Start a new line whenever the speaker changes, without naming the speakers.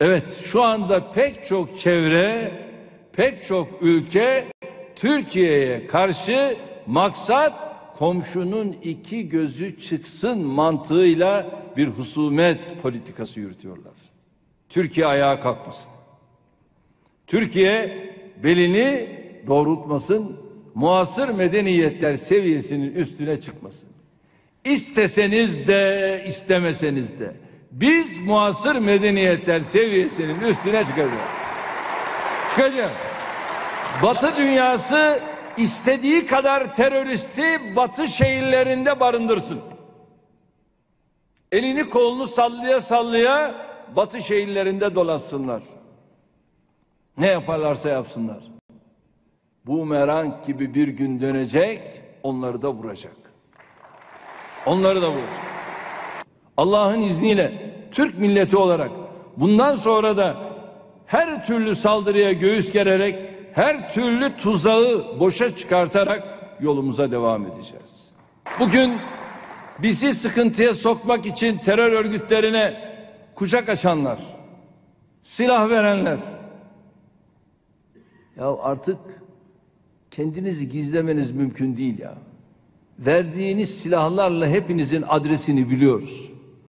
Evet, şu anda pek çok çevre, pek çok ülke Türkiye'ye karşı maksat komşunun iki gözü çıksın mantığıyla bir husumet politikası yürütüyorlar. Türkiye ayağa kalkmasın. Türkiye belini doğrultmasın, muasır medeniyetler seviyesinin üstüne çıkmasın. İsteseniz de istemeseniz de biz muasır medeniyetler seviyesinin üstüne çıkacağız. Çıkacağız. Batı dünyası istediği kadar teröristi Batı şehirlerinde barındırsın. Elini kolunu sallaya sallaya Batı şehirlerinde dolaşsınlar. Ne yaparlarsa yapsınlar. Bumerang gibi bir gün dönecek, onları da vuracak. Onları da vuracak. Allah'ın izniyle Türk milleti olarak bundan sonra da her türlü saldırıya göğüs gererek, her türlü tuzağı boşa çıkartarak yolumuza devam edeceğiz. Bugün bizi sıkıntıya sokmak için terör örgütlerine kucak açanlar, silah verenler, ya artık kendinizi gizlemeniz mümkün değil ya. Verdiğiniz silahlarla hepinizin adresini biliyoruz.